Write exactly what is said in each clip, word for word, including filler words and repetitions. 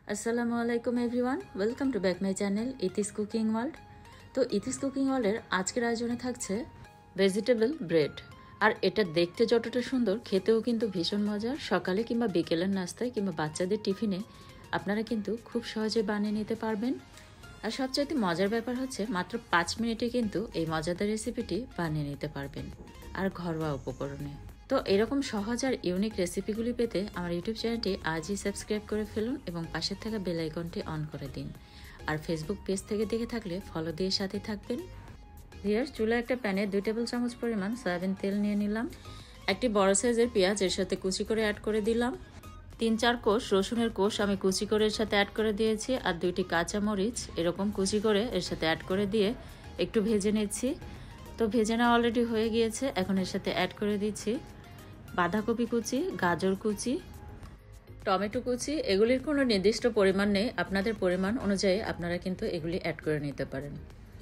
আসসালামু আলাইকুম everyone, welcome to back my channel Ethis cooking world. তো ইথিস কুকিং ওয়ার্ল্ডের আজকের আয়োজনে থাকছে ভেজিটেবল ব্রেড। আর এটা দেখতে যতটা সুন্দর, খেতেও কিন্তু ভীষণ মজার। সকালে কিংবা বিকেলের নাস্তায় কিংবা বাচ্চাদের টিফিনে আপনারা কিন্তু খুব সহজে বানিয়ে নিতে পারবেন। আর সবচাইতে মজার ব্যাপার হচ্ছে মাত্র পাঁচ মিনিটে কিন্তু এই মজাদার রেসিপিটি বানিয়ে নিতে পারবেন, আর ঘরোয়া উপকরণে। তো এরকম সহজ আর ইউনিক রেসিপিগুলি পেতে আমার ইউটিউব চ্যানেলটি আজই সাবস্ক্রাইব করে ফেলুন এবং পাশের থাকা বেল আইকনটি অন করে দিন। আর ফেসবুক পেজ থেকে দেখে থাকলে ফলো দিয়ে সাথে থাকবেন। ভিউয়ার্স, চুলা একটা প্যানে দুই টেবিল চামচ পরিমাণ সয়াবিন তেল নিয়ে নিলাম। একটি বড় সাইজের পেঁয়াজ এর সাথে কুচি করে অ্যাড করে দিলাম। তিন চার কোষ রসুনের কোষ আমি কুচি করে এর সাথে অ্যাড করে দিয়েছি। আর দুইটি কাঁচা মরিচ এরকম কুচি করে এর সাথে অ্যাড করে দিয়ে একটু ভেজে নিচ্ছি। তো ভেজে নেওয়া অলরেডি হয়ে গিয়েছে। এখন এর সাথে অ্যাড করে দিচ্ছি বাঁধাকপি কুচি, গাজর কুচি, টমেটো কুচি। এগুলির কোনো নির্দিষ্ট পরিমাণ নেই, আপনাদের পরিমাণ অনুযায়ী আপনারা কিন্তু এগুলি অ্যাড করে নিতে পারেন।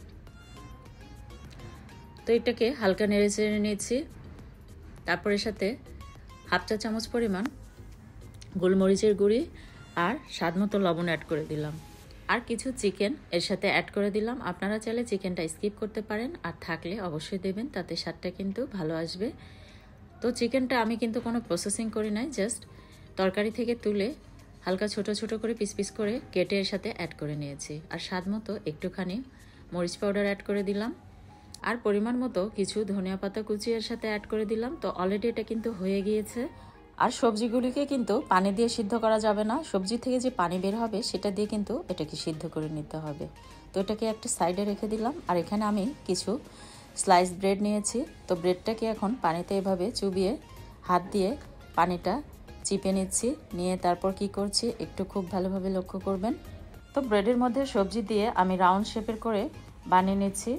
তো এটাকে হালকা নেড়ে চেড়ে নিচ্ছি। তারপর এর সাথে হাফ চা চামচ পরিমাণ গোলমরিচের গুঁড়ি আর স্বাদ মতো লবণ অ্যাড করে দিলাম। আর কিছু চিকেন এর সাথে অ্যাড করে দিলাম। আপনারা চাইলে চিকেনটা স্কিপ করতে পারেন, আর থাকলে অবশ্যই দেবেন, তাতে স্বাদটা কিন্তু ভালো আসবে। তো চিকেনটা আমি কিন্তু কোনো প্রসেসিং করি নাই, জাস্ট তরকারি থেকে তুলে হালকা ছোট ছোট করে পিস পিস করে কেটে এর সাথে অ্যাড করে নিয়েছি। আর স্বাদ মতো একটুখানি মরিচ পাউডার অ্যাড করে দিলাম। আর পরিমাণ মতো কিছু ধনিয়া পাতা কুচি এর সাথে অ্যাড করে দিলাম। তো অলরেডি এটা কিন্তু হয়ে গিয়েছে। আর সবজিগুলিকে কিন্তু পানি দিয়ে সিদ্ধ করা যাবে না, সবজি থেকে যে পানি বের হবে সেটা দিয়ে কিন্তু এটাকে সিদ্ধ করে নিতে হবে। তো এটাকে একটা সাইডে রেখে দিলাম। আর এখানে আমি কিছু স্লাইস ব্রেড নিয়েছি। তো ব্রেডটাকে এখন পানিতে এভাবে চুবিয়ে হাত দিয়ে পানিটা চিপে নিচ্ছি। নিয়ে তারপর কি করছি একটু খুব ভালোভাবে লক্ষ্য করবেন। তো ব্রেডের মধ্যে সবজি দিয়ে আমি রাউন্ড শেপের করে বানিয়ে নিচ্ছি।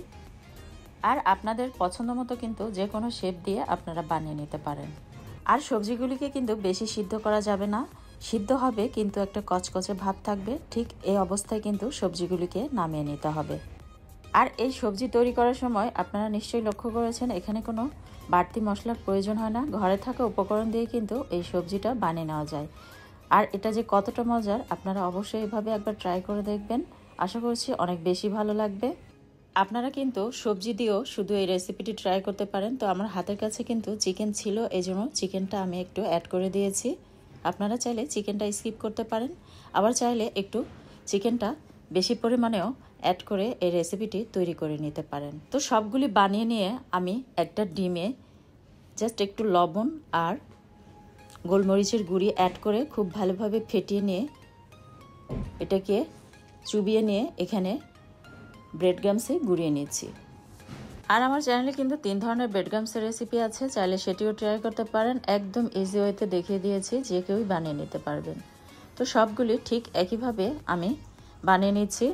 আর আপনাদের পছন্দ মতো কিন্তু যে কোনো শেপ দিয়ে আপনারা বানিয়ে নিতে পারেন। আর সবজিগুলিকে কিন্তু বেশি সিদ্ধ করা যাবে না, সিদ্ধ হবে কিন্তু একটা কচকচে ভাব থাকবে। ঠিক এই অবস্থায় কিন্তু সবজিগুলিকে নামিয়ে নিতে হবে। আর এই সবজি তৈরি করার সময় আপনারা নিশ্চয়ই লক্ষ্য করেছেন এখানে কোনো বাড়তি মশলার প্রয়োজন হয় না, ঘরে থাকা উপকরণ দিয়ে কিন্তু এই সবজিটা বানিয়ে নেওয়া যায়। আর এটা যে কতটা মজার আপনারা অবশ্যই এভাবে একবার ট্রাই করে দেখবেন, আশা করছি অনেক বেশি ভালো লাগবে। আপনারা কিন্তু সবজি দিয়েও শুধু এই রেসিপিটি ট্রাই করতে পারেন। তো আমার হাতের কাছে কিন্তু চিকেন ছিল, এই জন্য চিকেনটা আমি একটু অ্যাড করে দিয়েছি। আপনারা চাইলে চিকেনটা স্কিপ করতে পারেন, আবার চাইলে একটু চিকেনটা বেশি পরিমাণেও অ্যাড করে এই রেসিপিটি তৈরি করে নিতে পারেন। তো সবগুলি বানিয়ে নিয়ে আমি একটা ডিমে জাস্ট একটু লবণ আর গোলমরিচের গুঁড়ি অ্যাড করে খুব ভালোভাবে ফেটিয়ে নিয়ে এটাকে চুবিয়ে নিয়ে এখানে ব্রেড গামসে গুঁড়িয়ে নিচ্ছি। আর আমার চ্যানেলে কিন্তু তিন ধরনের ব্রেড গামসের রেসিপি আছে, চাইলে সেটিও ট্রাই করতে পারেন। একদম ইজি ওয়েতে দেখিয়ে দিয়েছি, যে কেউই বানিয়ে নিতে পারবেন। তো সবগুলি ঠিক একইভাবে আমি বানিয়ে নিচ্ছি।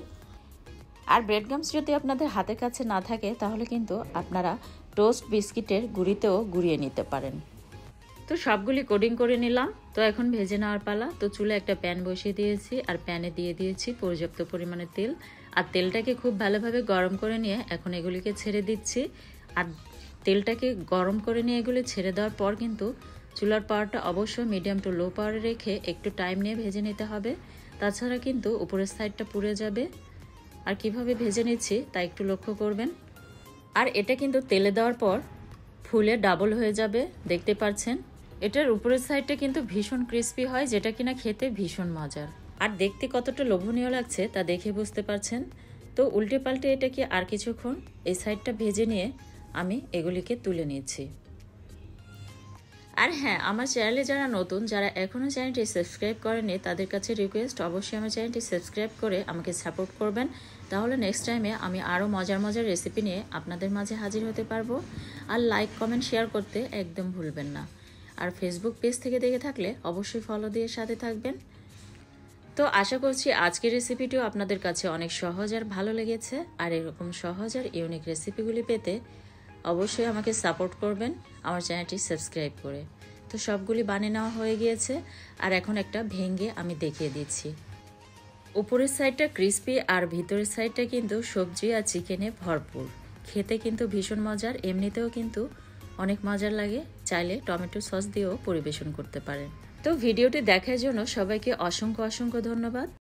আর ব্রেড গামস যদি আপনাদের হাতের কাছে না থাকে তাহলে কিন্তু আপনারা টোস্ট বিস্কিটের গুঁড়িতেও গুঁড়িয়ে নিতে পারেন। তো সবগুলি কোডিং করে নিলাম। তো এখন ভেজে নেওয়ার পালা। তো চুলে একটা প্যান বসিয়ে দিয়েছি, আর প্যানে দিয়ে দিয়েছি পর্যাপ্ত পরিমাণে তেল। আর তেলটাকে খুব ভালোভাবে গরম করে নিয়ে এখন এগুলিকে ছেড়ে দিচ্ছি। আর তেলটাকে গরম করে নিয়ে এগুলি ছেড়ে দেওয়ার পর কিন্তু চুলার পাওয়ারটা অবশ্যই মিডিয়াম টু লো পাওয়ারে রেখে একটু টাইম নিয়ে ভেজে নিতে হবে, তাছাড়া কিন্তু উপরের সাইডটা পুড়ে যাবে। আর কিভাবে ভেজে নিচ্ছি তা একটু লক্ষ্য করবেন। আর এটা কিন্তু তেলে দেওয়ার পর ফুলে ডাবল হয়ে যাবে, দেখতে পাচ্ছেন। এটার উপরের সাইডটা কিন্তু ভীষণ ক্রিস্পি হয়, যেটা কিনা খেতে ভীষণ মজার আর দেখতে কতটা লোভনীয় লাগছে তা দেখে বুঝতে পারছেন। তো উল্টে পাল্টে এটাকে আর কিছুক্ষণ এই সাইডটা ভেজে নিয়ে আমি এগুলিকে তুলে নিচ্ছি। আর হ্যাঁ, আমার চ্যানেলে যারা নতুন, যারা এখনও চ্যানেলটি সাবস্ক্রাইব করেনি, তাদের কাছে রিকোয়েস্ট অবশ্যই আমার চ্যানেলটি সাবস্ক্রাইব করে আমাকে সাপোর্ট করবেন। তাহলে নেক্সট টাইমে আমি আরও মজার মজার রেসিপি নিয়ে আপনাদের মাঝে হাজির হতে পারবো। আর লাইক কমেন্ট শেয়ার করতে একদম ভুলবেন না। আর ফেসবুক পেজ থেকে দেখে থাকলে অবশ্যই ফলো দিয়ে সাথে থাকবেন। তো আশা করছি আজকের রেসিপিটিও আপনাদের কাছে অনেক সহজ আর ভালো লেগেছে। আর এরকম সহজ আর ইউনিক রেসিপিগুলি পেতে অবশ্যই আমাকে সাপোর্ট করবেন আমার চ্যানেলটি সাবস্ক্রাইব করে। তো সবগুলি বানিয়ে নেওয়া হয়ে গিয়েছে। আর এখন একটা ভেঙে আমি দেখিয়ে দিচ্ছি। উপরের সাইডটা ক্রিস্পি আর ভিতরের সাইডটা কিন্তু সবজি আর চিকেনে ভরপুর, খেতে কিন্তু ভীষণ মজার, এমনিতেও কিন্তু অনেক মজার লাগে। চাইলে টমেটো সস দিয়েও পরিবেশন করতে পারেন। তো ভিডিওটি দেখার জন্য সবাইকে অসংখ্য অসংখ্য ধন্যবাদ।